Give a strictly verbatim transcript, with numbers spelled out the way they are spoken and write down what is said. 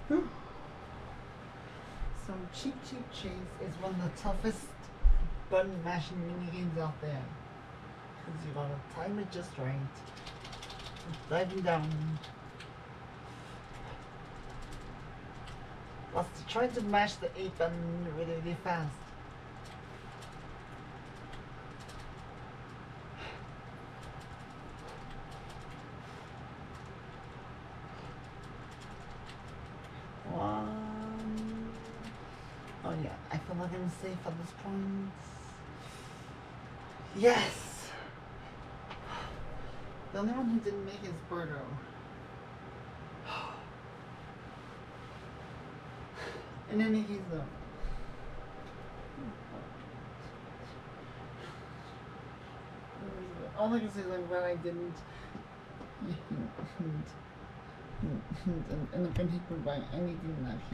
So Cheep Cheep Chase is one of the toughest button mashing minigames out there. Because you gotta time it just right. Diving down. Whilst trying to mash the eight button really, really fast. One. Oh yeah, I feel like I'm safe at this point. Yes! The only one who didn't make is Birdo. In any case though. All I can say is I'm glad I didn't end up getting hit by anything that